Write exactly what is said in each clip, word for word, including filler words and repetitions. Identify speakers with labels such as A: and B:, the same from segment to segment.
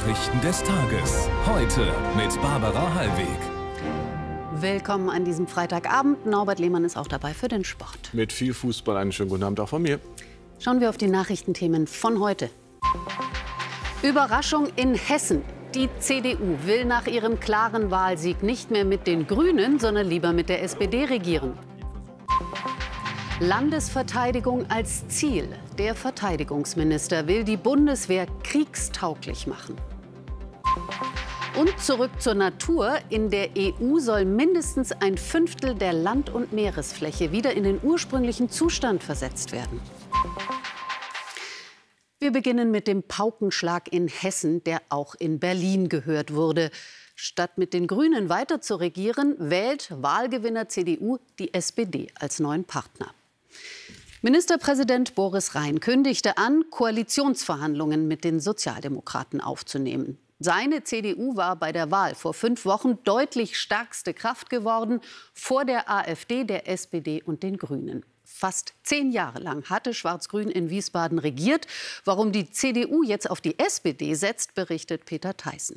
A: Nachrichten des Tages. Heute mit Barbara Hallweg.
B: Willkommen an diesem Freitagabend. Norbert Lehmann ist auch dabei für den Sport.
C: Mit viel Fußball einen schönen guten Abend auch von mir.
B: Schauen wir auf die Nachrichtenthemen von heute. Überraschung in Hessen. Die C D U will nach ihrem klaren Wahlsieg nicht mehr mit den Grünen, sondern lieber mit der S P D regieren. Landesverteidigung als Ziel. Der Verteidigungsminister will die Bundeswehr kriegstauglich machen. Und zurück zur Natur. In der E U soll mindestens ein Fünftel der Land- und Meeresfläche wieder in den ursprünglichen Zustand versetzt werden. Wir beginnen mit dem Paukenschlag in Hessen, der auch in Berlin gehört wurde. Statt mit den Grünen weiter zu regieren, wählt Wahlgewinner C D U die S P D als neuen Partner. Ministerpräsident Boris Rhein kündigte an, Koalitionsverhandlungen mit den Sozialdemokraten aufzunehmen. Seine C D U war bei der Wahl vor fünf Wochen deutlich stärkste Kraft geworden, vor der AfD, der S P D und den Grünen. Fast zehn Jahre lang hatte Schwarz-Grün in Wiesbaden regiert. Warum die C D U jetzt auf die S P D setzt, berichtet Peter Theissen.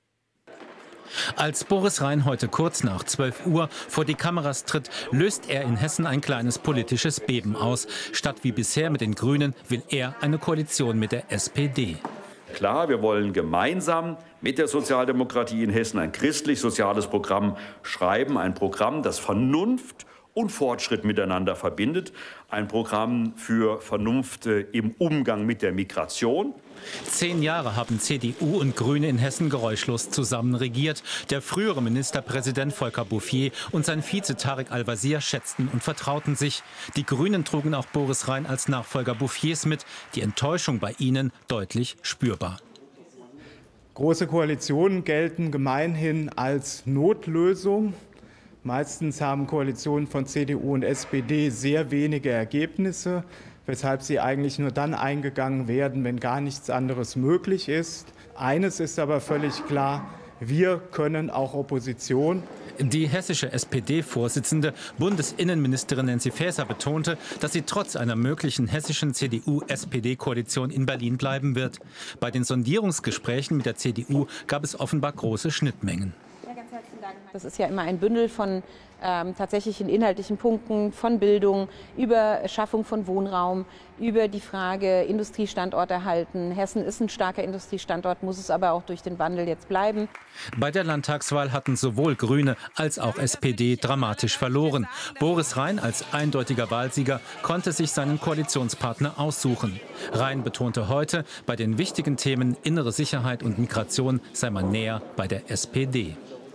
D: Als Boris Rhein heute kurz nach zwölf Uhr vor die Kameras tritt, löst er in Hessen ein kleines politisches Beben aus. Statt wie bisher mit den Grünen will er eine Koalition mit der S P D.
E: Klar, wir wollen gemeinsam mit der Sozialdemokratie in Hessen ein christlich-soziales Programm schreiben. Ein Programm, das Vernunft und Fortschritt miteinander verbindet. Ein Programm für Vernunft im Umgang mit der Migration.
D: Zehn Jahre haben C D U und Grüne in Hessen geräuschlos zusammen regiert. Der frühere Ministerpräsident Volker Bouffier und sein Vize Tarek Al-Wazir schätzten und vertrauten sich. Die Grünen trugen auch Boris Rhein als Nachfolger Bouffiers mit. Die Enttäuschung bei ihnen deutlich spürbar.
F: Große Koalitionen gelten gemeinhin als Notlösung. Meistens haben Koalitionen von C D U und S P D sehr wenige Ergebnisse, weshalb sie eigentlich nur dann eingegangen werden, wenn gar nichts anderes möglich ist. Eines ist aber völlig klar, wir können auch Opposition.
D: Die hessische S P D-Vorsitzende, Bundesinnenministerin Nancy Faeser, betonte, dass sie trotz einer möglichen hessischen C D U-S P D-Koalition in Berlin bleiben wird. Bei den Sondierungsgesprächen mit der C D U gab es offenbar große Schnittmengen.
G: Das ist ja immer ein Bündel von ähm, tatsächlichen inhaltlichen Punkten, von Bildung, über Schaffung von Wohnraum, über die Frage Industriestandort erhalten. Hessen ist ein starker Industriestandort, muss es aber auch durch den Wandel jetzt bleiben.
D: Bei der Landtagswahl hatten sowohl Grüne als auch S P D dramatisch verloren. Boris Rhein als eindeutiger Wahlsieger konnte sich seinen Koalitionspartner aussuchen. Rhein betonte heute, bei den wichtigen Themen innere Sicherheit und Migration sei man näher bei der S P D.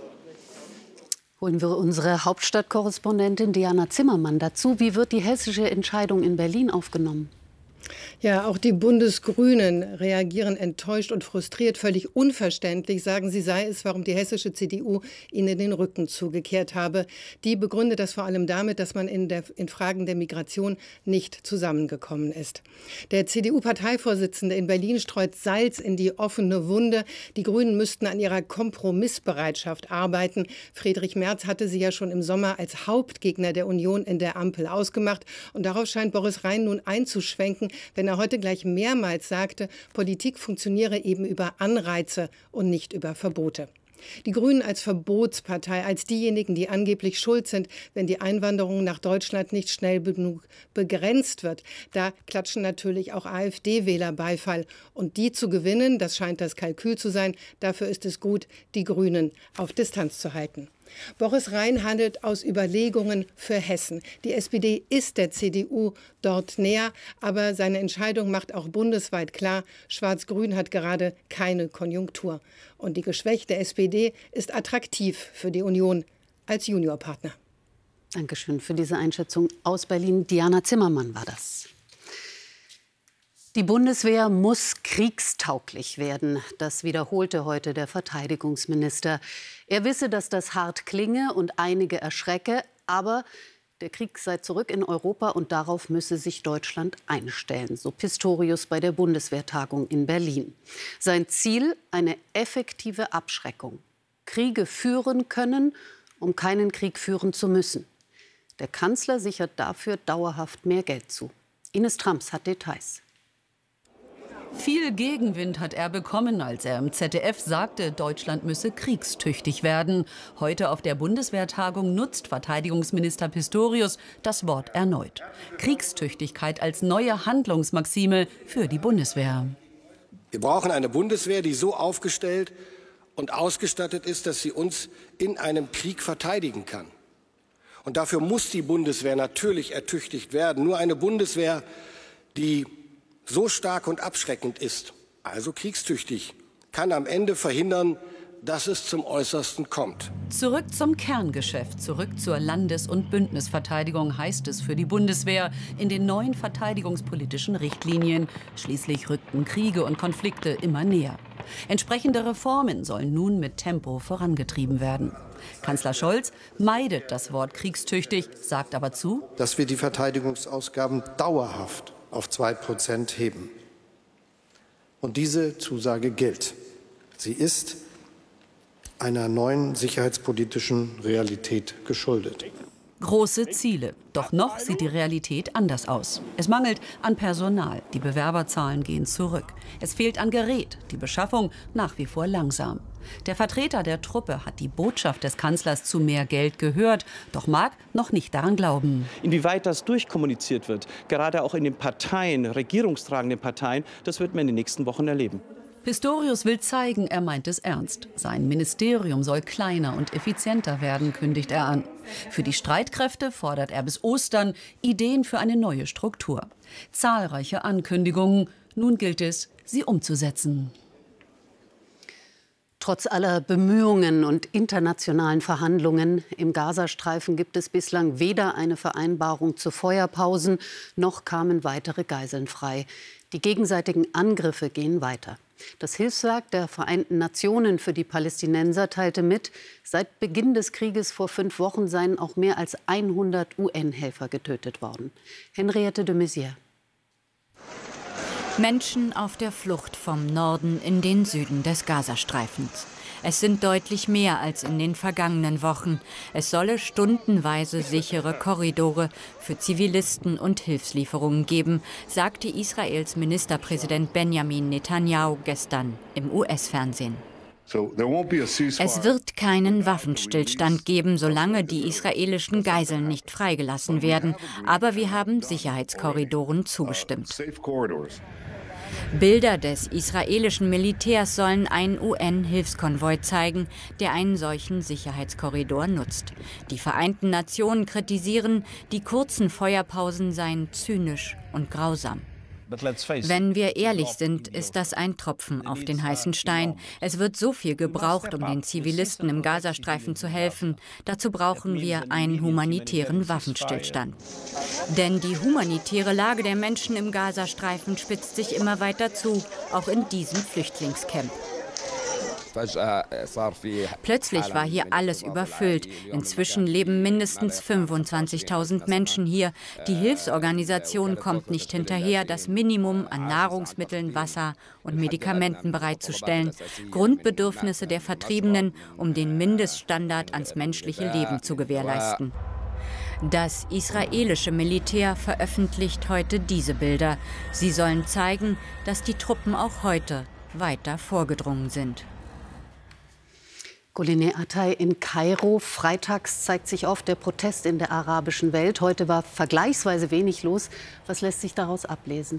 B: Holen wir unsere Hauptstadtkorrespondentin Diana Zimmermann dazu. Wie wird die hessische Entscheidung in Berlin aufgenommen?
H: Ja, auch die Bundesgrünen reagieren enttäuscht und frustriert. Völlig unverständlich sagen sie, sei es, warum die hessische C D U ihnen den Rücken zugekehrt habe. Die begründet das vor allem damit, dass man in, der, in Fragen der Migration nicht zusammengekommen ist. Der C D U-Parteivorsitzende in Berlin streut Salz in die offene Wunde. Die Grünen müssten an ihrer Kompromissbereitschaft arbeiten. Friedrich Merz hatte sie ja schon im Sommer als Hauptgegner der Union in der Ampel ausgemacht. Und darauf scheint Boris Rhein nun einzuschwenken, wenn er heute gleich mehrmals sagte, Politik funktioniere eben über Anreize und nicht über Verbote. Die Grünen als Verbotspartei, als diejenigen, die angeblich schuld sind, wenn die Einwanderung nach Deutschland nicht schnell genug begrenzt wird. Da klatschen natürlich auch AfD-Wähler Beifall. Und die zu gewinnen, das scheint das Kalkül zu sein, dafür ist es gut, die Grünen auf Distanz zu halten. Boris Rhein handelt aus Überlegungen für Hessen. Die S P D ist der C D U dort näher, aber seine Entscheidung macht auch bundesweit klar, Schwarz-Grün hat gerade keine Konjunktur. Und die geschwächte S P D ist attraktiv für die Union als Juniorpartner.
B: Dankeschön für diese Einschätzung aus Berlin. Diana Zimmermann war das. Die Bundeswehr muss kriegstauglich werden. Das wiederholte heute der Verteidigungsminister. Er wisse, dass das hart klinge und einige erschrecke. Aber der Krieg sei zurück in Europa und darauf müsse sich Deutschland einstellen. So Pistorius bei der Bundeswehrtagung in Berlin. Sein Ziel: eine effektive Abschreckung. Kriege führen können, um keinen Krieg führen zu müssen. Der Kanzler sichert dafür dauerhaft mehr Geld zu. Ines Trams hat Details. Viel Gegenwind hat er bekommen, als er im Z D F sagte, Deutschland müsse kriegstüchtig werden. Heute auf der Bundeswehrtagung nutzt Verteidigungsminister Pistorius das Wort erneut. Kriegstüchtigkeit als neue Handlungsmaxime für die Bundeswehr.
I: Wir brauchen eine Bundeswehr, die so aufgestellt und ausgestattet ist, dass sie uns in einem Krieg verteidigen kann. Und dafür muss die Bundeswehr natürlich ertüchtigt werden. Nur eine Bundeswehr, die so stark und abschreckend ist, also kriegstüchtig, kann am Ende verhindern, dass es zum Äußersten kommt.
B: Zurück zum Kerngeschäft, zurück zur Landes- und Bündnisverteidigung heißt es für die Bundeswehr in den neuen verteidigungspolitischen Richtlinien. Schließlich rückten Kriege und Konflikte immer näher. Entsprechende Reformen sollen nun mit Tempo vorangetrieben werden. Kanzler Scholz meidet das Wort kriegstüchtig, sagt aber zu,
J: dass wir die Verteidigungsausgaben dauerhaft auf zwei Prozent heben. Und diese Zusage gilt. Sie ist einer neuen sicherheitspolitischen Realität geschuldet.
B: Große Ziele. Doch noch sieht die Realität anders aus. Es mangelt an Personal. Die Bewerberzahlen gehen zurück. Es fehlt an Gerät. Die Beschaffung nach wie vor langsam. Der Vertreter der Truppe hat die Botschaft des Kanzlers zu mehr Geld gehört, doch mag noch nicht daran glauben.
K: Inwieweit das durchkommuniziert wird, gerade auch in den Parteien, regierungstragenden Parteien, das wird man in den nächsten Wochen erleben.
B: Pistorius will zeigen, er meint es ernst. Sein Ministerium soll kleiner und effizienter werden, kündigt er an. Für die Streitkräfte fordert er bis Ostern Ideen für eine neue Struktur. Zahlreiche Ankündigungen. Nun gilt es, sie umzusetzen. Trotz aller Bemühungen und internationalen Verhandlungen im Gazastreifen gibt es bislang weder eine Vereinbarung zu Feuerpausen, noch kamen weitere Geiseln frei. Die gegenseitigen Angriffe gehen weiter. Das Hilfswerk der Vereinten Nationen für die Palästinenser teilte mit, seit Beginn des Krieges vor fünf Wochen seien auch mehr als hundert U N-Helfer getötet worden. Henriette de Maizière.
L: Menschen auf der Flucht vom Norden in den Süden des Gazastreifens. Es sind deutlich mehr als in den vergangenen Wochen. Es solle stundenweise sichere Korridore für Zivilisten und Hilfslieferungen geben, sagte Israels Ministerpräsident Benjamin Netanyahu gestern im U S-Fernsehen. Es wird keinen Waffenstillstand geben, solange die israelischen Geiseln nicht freigelassen werden. Aber wir haben Sicherheitskorridoren zugestimmt. Bilder des israelischen Militärs sollen einen U N-Hilfskonvoi zeigen, der einen solchen Sicherheitskorridor nutzt. Die Vereinten Nationen kritisieren, die kurzen Feuerpausen seien zynisch und grausam. Wenn wir ehrlich sind, ist das ein Tropfen auf den heißen Stein. Es wird so viel gebraucht, um den Zivilisten im Gazastreifen zu helfen. Dazu brauchen wir einen humanitären Waffenstillstand. Denn die humanitäre Lage der Menschen im Gazastreifen spitzt sich immer weiter zu, auch in diesem Flüchtlingscamp. Plötzlich war hier alles überfüllt. Inzwischen leben mindestens fünfundzwanzigtausend Menschen hier. Die Hilfsorganisation kommt nicht hinterher, das Minimum an Nahrungsmitteln, Wasser und Medikamenten bereitzustellen. Grundbedürfnisse der Vertriebenen, um den Mindeststandard ans menschliche Leben zu gewährleisten. Das israelische Militär veröffentlicht heute diese Bilder. Sie sollen zeigen, dass die Truppen auch heute weiter vorgedrungen sind.
B: Goline Atay in Kairo. Freitags zeigt sich oft der Protest in der arabischen Welt. Heute war vergleichsweise wenig los. Was lässt sich daraus ablesen?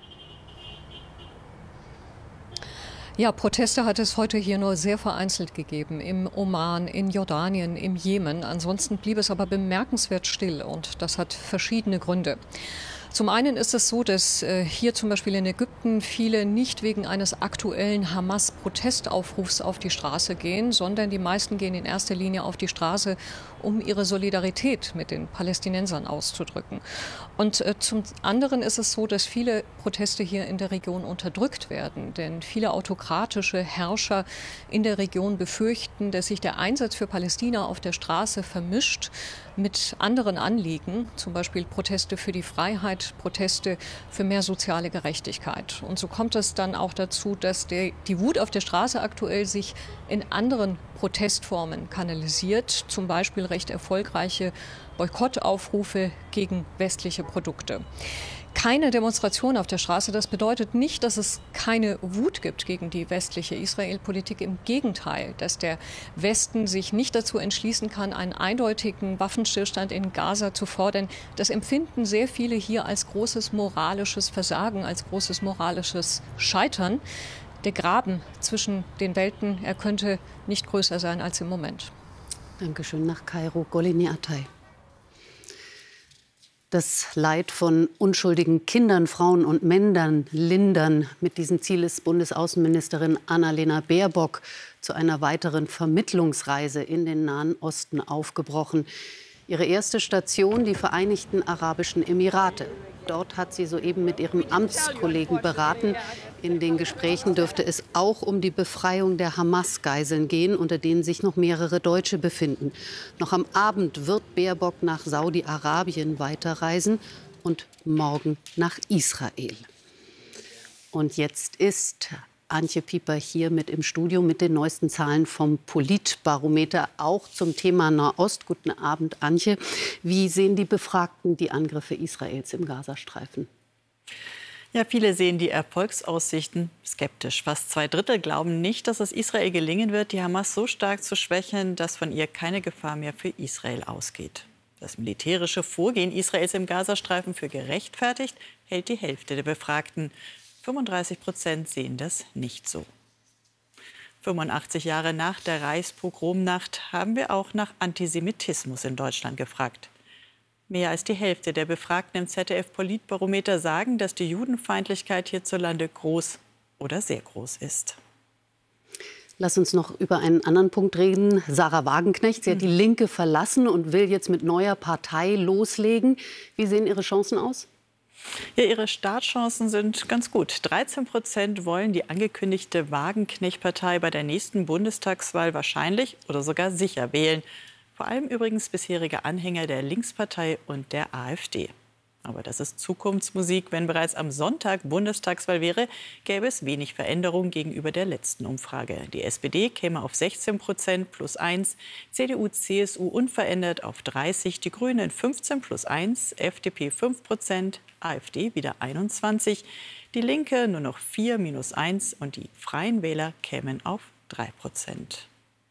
M: Ja, Proteste hat es heute hier nur sehr vereinzelt gegeben. Im Oman, in Jordanien, im Jemen. Ansonsten blieb es aber bemerkenswert still. Und das hat verschiedene Gründe. Zum einen ist es so, dass äh, hier zum Beispiel in Ägypten viele nicht wegen eines aktuellen Hamas-Protestaufrufs auf die Straße gehen, sondern die meisten gehen in erster Linie auf die Straße, um ihre Solidarität mit den Palästinensern auszudrücken. Und äh, zum anderen ist es so, dass viele Proteste hier in der Region unterdrückt werden. Denn viele autokratische Herrscher in der Region befürchten, dass sich der Einsatz für Palästina auf der Straße vermischt mit anderen Anliegen, zum Beispiel Proteste für die Freiheit, Proteste für mehr soziale Gerechtigkeit. Und so kommt es dann auch dazu, dass der, die Wut auf der Straße aktuell sich in anderen Protestformen kanalisiert, zum Beispiel recht erfolgreiche Boykottaufrufe gegen westliche Produkte. Keine Demonstration auf der Straße, das bedeutet nicht, dass es keine Wut gibt gegen die westliche Israel-Politik. Im Gegenteil, dass der Westen sich nicht dazu entschließen kann, einen eindeutigen Waffenstillstand in Gaza zu fordern. Das empfinden sehr viele hier als großes moralisches Versagen, als großes moralisches Scheitern. Der Graben zwischen den Welten, er könnte nicht größer sein als im Moment.
B: Dankeschön nach Kairo, Golini Atay. Das Leid von unschuldigen Kindern, Frauen und Männern lindern. Mit diesem Ziel ist Bundesaußenministerin Annalena Baerbock zu einer weiteren Vermittlungsreise in den Nahen Osten aufgebrochen. Ihre erste Station, die Vereinigten Arabischen Emirate. Dort hat sie soeben mit ihrem Amtskollegen beraten. In den Gesprächen dürfte es auch um die Befreiung der Hamas-Geiseln gehen, unter denen sich noch mehrere Deutsche befinden. Noch am Abend wird Baerbock nach Saudi-Arabien weiterreisen und morgen nach Israel. Und jetzt ist Antje Pieper hier mit im Studio mit den neuesten Zahlen vom Politbarometer, auch zum Thema Nahost. Guten Abend, Antje. Wie sehen die Befragten die Angriffe Israels im Gazastreifen?
N: Ja, viele sehen die Erfolgsaussichten skeptisch. Fast zwei Drittel glauben nicht, dass es Israel gelingen wird, die Hamas so stark zu schwächen, dass von ihr keine Gefahr mehr für Israel ausgeht. Das militärische Vorgehen Israels im Gazastreifen für gerechtfertigt, hält die Hälfte der Befragten. fünfunddreißig Prozent sehen das nicht so. fünfundachtzig Jahre nach der Reichspogromnacht haben wir auch nach Antisemitismus in Deutschland gefragt. Mehr als die Hälfte der Befragten im Z D F-Politbarometer sagen, dass die Judenfeindlichkeit hierzulande groß oder sehr groß ist.
B: Lass uns noch über einen anderen Punkt reden. Sarah Wagenknecht, sie hat die Linke verlassen und will jetzt mit neuer Partei loslegen. Wie sehen Ihre Chancen aus?
N: Ja, ihre Startchancen sind ganz gut. dreizehn Prozent wollen die angekündigte Wagenknecht-Partei bei der nächsten Bundestagswahl wahrscheinlich oder sogar sicher wählen. Vor allem übrigens bisherige Anhänger der Linkspartei und der AfD. Aber das ist Zukunftsmusik. Wenn bereits am Sonntag Bundestagswahl wäre, gäbe es wenig Veränderung gegenüber der letzten Umfrage. Die S P D käme auf sechzehn Prozent plus eins, C D U, C S U unverändert auf dreißig, die Grünen fünfzehn plus eins, F D P fünf Prozent, AfD wieder einundzwanzig, die Linke nur noch vier minus eins und die Freien Wähler kämen auf drei Prozent.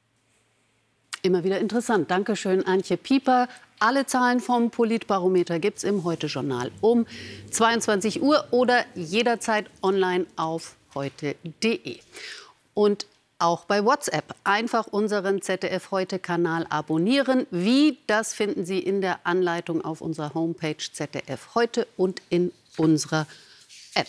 B: Immer wieder interessant. Dankeschön, Antje Pieper. Alle Zahlen vom Politbarometer gibt es im Heute-Journal um zweiundzwanzig Uhr oder jederzeit online auf heute punkt de. Und auch bei WhatsApp einfach unseren Z D F-Heute-Kanal abonnieren. Wie, das finden Sie in der Anleitung auf unserer Homepage Z D F Heute und in unserer App.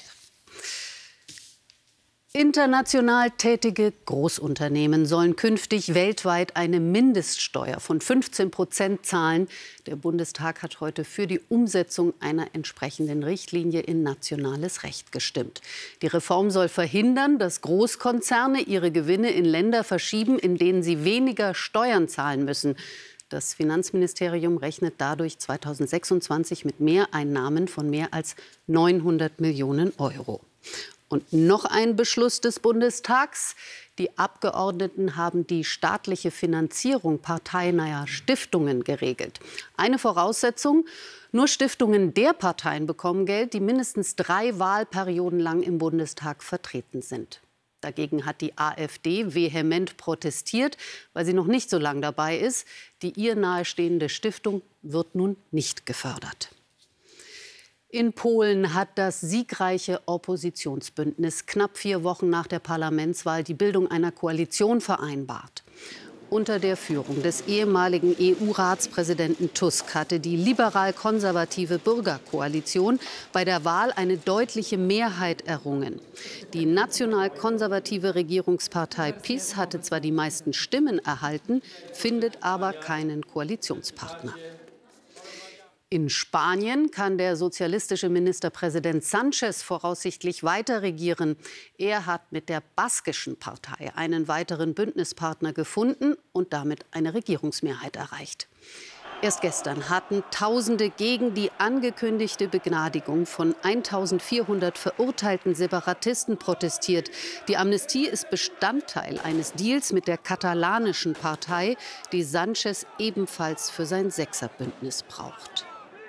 B: International tätige Großunternehmen sollen künftig weltweit eine Mindeststeuer von fünfzehn Prozent zahlen. Der Bundestag hat heute für die Umsetzung einer entsprechenden Richtlinie in nationales Recht gestimmt. Die Reform soll verhindern, dass Großkonzerne ihre Gewinne in Länder verschieben, in denen sie weniger Steuern zahlen müssen. Das Finanzministerium rechnet dadurch zweitausendsechsundzwanzig mit Mehreinnahmen von mehr als neunhundert Millionen Euro. Und noch ein Beschluss des Bundestags. Die Abgeordneten haben die staatliche Finanzierung parteinaher Stiftungen geregelt. Eine Voraussetzung: Nur Stiftungen der Parteien bekommen Geld, die mindestens drei Wahlperioden lang im Bundestag vertreten sind. Dagegen hat die AfD vehement protestiert, weil sie noch nicht so lange dabei ist. Die ihr nahestehende Stiftung wird nun nicht gefördert. In Polen hat das siegreiche Oppositionsbündnis knapp vier Wochen nach der Parlamentswahl die Bildung einer Koalition vereinbart. Unter der Führung des ehemaligen E U-Ratspräsidenten Tusk hatte die liberal-konservative Bürgerkoalition bei der Wahl eine deutliche Mehrheit errungen. Die national-konservative Regierungspartei PiS hatte zwar die meisten Stimmen erhalten, findet aber keinen Koalitionspartner. In Spanien kann der sozialistische Ministerpräsident Sánchez voraussichtlich weiter regieren. Er hat mit der baskischen Partei einen weiteren Bündnispartner gefunden und damit eine Regierungsmehrheit erreicht. Erst gestern hatten Tausende gegen die angekündigte Begnadigung von eintausendvierhundert verurteilten Separatisten protestiert. Die Amnestie ist Bestandteil eines Deals mit der katalanischen Partei, die Sánchez ebenfalls für sein Sechserbündnis braucht.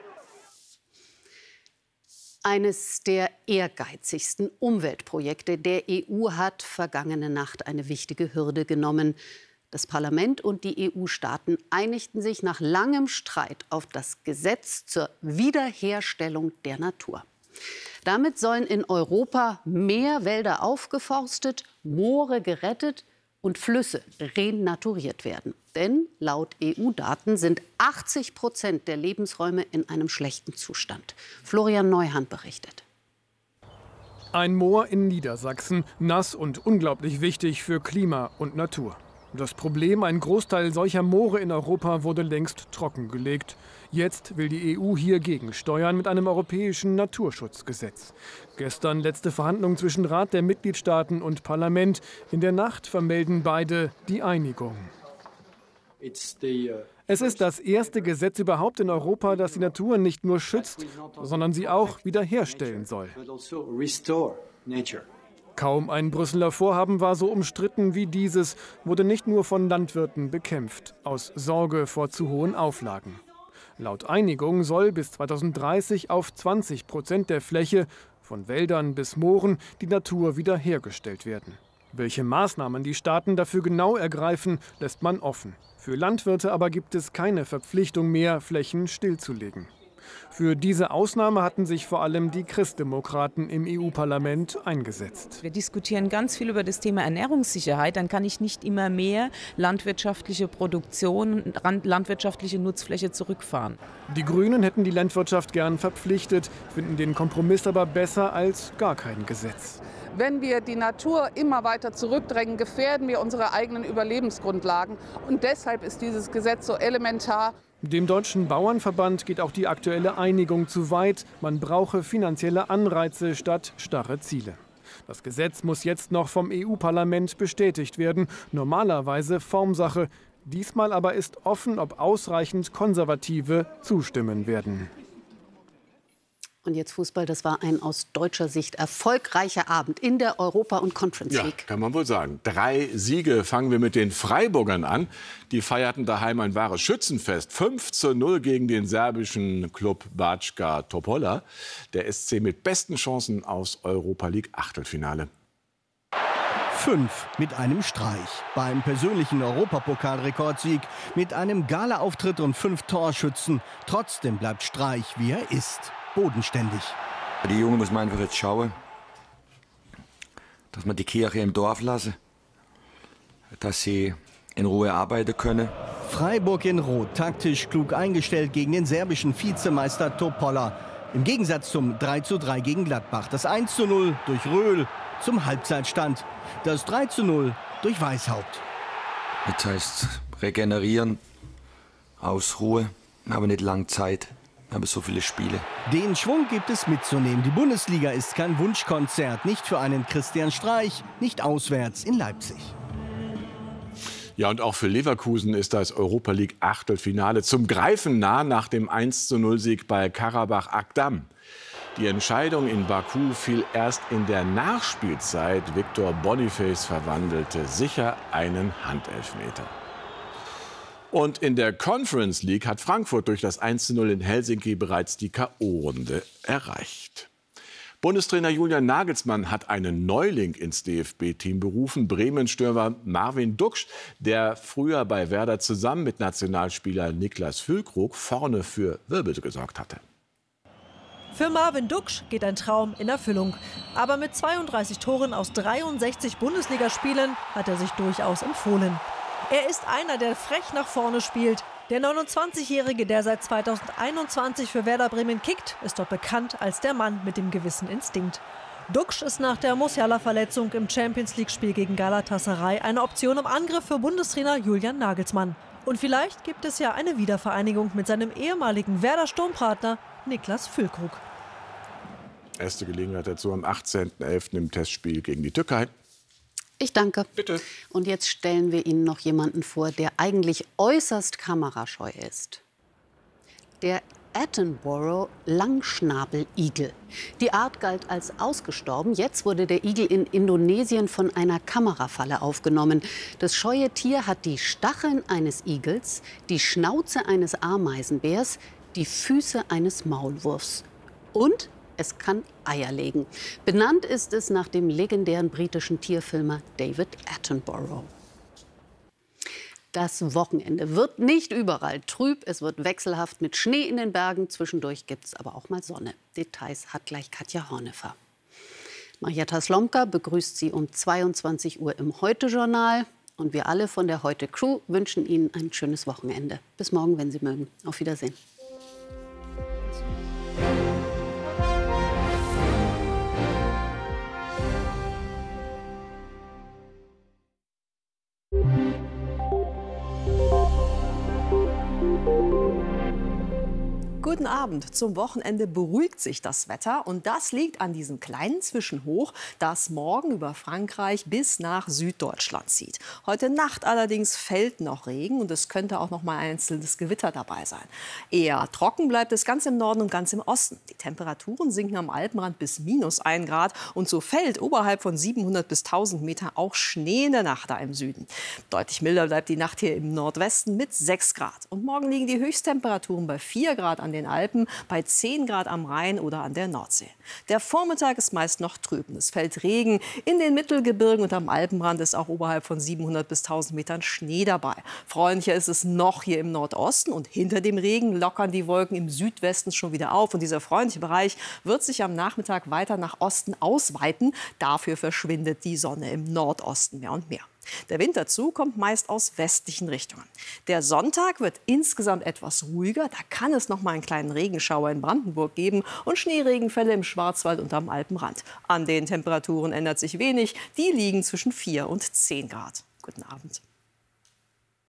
B: Eines der ehrgeizigsten Umweltprojekte der E U hat vergangene Nacht eine wichtige Hürde genommen. Das Parlament und die E U-Staaten einigten sich nach langem Streit auf das Gesetz zur Wiederherstellung der Natur. Damit sollen in Europa mehr Wälder aufgeforstet, Moore gerettet und Flüsse renaturiert werden. Denn laut E U-Daten sind achtzig Prozent der Lebensräume in einem schlechten Zustand. Florian Neuhan berichtet.
O: Ein Moor in Niedersachsen, nass und unglaublich wichtig für Klima und Natur. Das Problem, ein Großteil solcher Moore in Europa wurde längst trockengelegt. Jetzt will die E U hier gegensteuern mit einem europäischen Naturschutzgesetz. Gestern letzte Verhandlungen zwischen Rat der Mitgliedstaaten und Parlament. In der Nacht vermelden beide die Einigung. Es ist das erste Gesetz überhaupt in Europa, das die Natur nicht nur schützt, sondern sie auch wiederherstellen soll. Kaum ein Brüsseler Vorhaben war so umstritten wie dieses, wurde nicht nur von Landwirten bekämpft, aus Sorge vor zu hohen Auflagen. Laut Einigung soll bis zweitausenddreißig auf zwanzig Prozent der Fläche, von Wäldern bis Mooren, die Natur wiederhergestellt werden. Welche Maßnahmen die Staaten dafür genau ergreifen, lässt man offen. Für Landwirte aber gibt es keine Verpflichtung mehr, Flächen stillzulegen. Für diese Ausnahme hatten sich vor allem die Christdemokraten im E U-Parlament eingesetzt.
P: Wir diskutieren ganz viel über das Thema Ernährungssicherheit. Dann kann ich nicht immer mehr landwirtschaftliche Produktion, landwirtschaftliche Nutzfläche zurückfahren.
O: Die Grünen hätten die Landwirtschaft gern verpflichtet, finden den Kompromiss aber besser als gar kein Gesetz.
Q: Wenn wir die Natur immer weiter zurückdrängen, gefährden wir unsere eigenen Überlebensgrundlagen. Und deshalb ist dieses Gesetz so elementar.
O: Dem Deutschen Bauernverband geht auch die aktuelle Einigung zu weit. Man brauche finanzielle Anreize statt starre Ziele. Das Gesetz muss jetzt noch vom E U-Parlament bestätigt werden. Normalerweise Formsache. Diesmal aber ist offen, ob ausreichend Konservative zustimmen werden.
B: Und jetzt Fußball, das war ein aus deutscher Sicht erfolgreicher Abend in der Europa- und Conference League.
C: Ja, kann man wohl sagen. Drei Siege. Fangen wir mit den Freiburgern an. Die feierten daheim ein wahres Schützenfest. fünf zu null gegen den serbischen Klub Bačka Topola. Der S C mit besten Chancen aus Europa League Achtelfinale.
R: Fünf mit einem Streich. Beim persönlichen Europapokalrekordsieg mit einem Gala-Auftritt und fünf Torschützen. Trotzdem bleibt Streich, wie er ist. Bodenständig.
S: Die Jungen muss man einfach jetzt schauen, dass man die Kirche im Dorf lassen, dass sie in Ruhe arbeiten können.
R: Freiburg in Rot, taktisch klug eingestellt gegen den serbischen Vizemeister Topola. Im Gegensatz zum drei zu drei gegen Gladbach. Das eins zu null durch Röhl zum Halbzeitstand. Das drei zu null durch Weishaupt.
S: Das heißt regenerieren, Ausruhe, aber nicht lang Zeit. Aber so viele Spiele.
R: Den Schwung gibt es mitzunehmen. Die Bundesliga ist kein Wunschkonzert. Nicht für einen Christian Streich, nicht auswärts in Leipzig.
C: Ja, und auch für Leverkusen ist das Europa League Achtelfinale zum Greifen nah nach dem eins zu null Sieg bei Karabach Akdam. Die Entscheidung in Baku fiel erst in der Nachspielzeit. Victor Boniface verwandelte sicher einen Handelfmeter. Und in der Conference League hat Frankfurt durch das eins zu null in Helsinki bereits die K O-Runde erreicht. Bundestrainer Julian Nagelsmann hat einen Neuling ins D F B-Team berufen, Bremen-Stürmer Marvin Duksch, der früher bei Werder zusammen mit Nationalspieler Niklas Füllkrug vorne für Wirbel gesorgt hatte.
T: Für Marvin Duksch geht ein Traum in Erfüllung. Aber mit zweiunddreißig Toren aus dreiundsechzig Bundesligaspielen hat er sich durchaus empfohlen. Er ist einer, der frech nach vorne spielt. Der neunundzwanzigjährige, der seit zweitausendeinundzwanzig für Werder Bremen kickt, ist dort bekannt als der Mann mit dem gewissen Instinkt. Duksch ist nach der Musiala-Verletzung im Champions-League-Spiel gegen Galatasaray eine Option im Angriff für Bundestrainer Julian Nagelsmann. Und vielleicht gibt es ja eine Wiedervereinigung mit seinem ehemaligen Werder-Sturmpartner Niklas Füllkrug.
C: Erste Gelegenheit dazu am achtzehnten elften im Testspiel gegen die Türkei.
B: Ich danke.
C: Bitte.
B: Und jetzt stellen wir Ihnen noch jemanden vor, der eigentlich äußerst kamerascheu ist. Der Attenborough Langschnabeligel. Die Art galt als ausgestorben. Jetzt wurde der Igel in Indonesien von einer Kamerafalle aufgenommen. Das scheue Tier hat die Stacheln eines Igels, die Schnauze eines Ameisenbärs, die Füße eines Maulwurfs. Und es kann Eier legen. Benannt ist es nach dem legendären britischen Tierfilmer David Attenborough. Das Wochenende wird nicht überall trüb, es wird wechselhaft mit Schnee in den Bergen. Zwischendurch gibt es aber auch mal Sonne. Details hat gleich Katja Hornefer. Marietta Slomka begrüßt Sie um zweiundzwanzig Uhr im Heute-Journal. Und wir alle von der Heute-Crew wünschen Ihnen ein schönes Wochenende. Bis morgen, wenn Sie mögen. Auf Wiedersehen.
U: Guten Abend. Zum Wochenende beruhigt sich das Wetter und das liegt an diesem kleinen Zwischenhoch, das morgen über Frankreich bis nach Süddeutschland zieht. Heute Nacht allerdings fällt noch Regen und es könnte auch noch mal ein einzelnes Gewitter dabei sein. Eher trocken bleibt es ganz im Norden und ganz im Osten. Die Temperaturen sinken am Alpenrand bis minus ein Grad und so fällt oberhalb von siebenhundert bis tausend Meter auch Schnee in der Nacht da im Süden. Deutlich milder bleibt die Nacht hier im Nordwesten mit sechs Grad. Und morgen liegen die Höchsttemperaturen bei vier Grad an den Alpen, bei zehn Grad am Rhein oder an der Nordsee. Der Vormittag ist meist noch trüb. Es fällt Regen in den Mittelgebirgen und am Alpenrand ist auch oberhalb von siebenhundert bis tausend Metern Schnee dabei. Freundlicher ist es noch hier im Nordosten und hinter dem Regen lockern die Wolken im Südwesten schon wieder auf. Und dieser freundliche Bereich wird sich am Nachmittag weiter nach Osten ausweiten. Dafür verschwindet die Sonne im Nordosten mehr und mehr. Der Wind dazu kommt meist aus westlichen Richtungen. Der Sonntag wird insgesamt etwas ruhiger. Da kann es noch mal einen kleinen Regenschauer in Brandenburg geben und Schneeregenfälle im Schwarzwald und am Alpenrand. An den Temperaturen ändert sich wenig. Die liegen zwischen vier und zehn Grad. Guten Abend.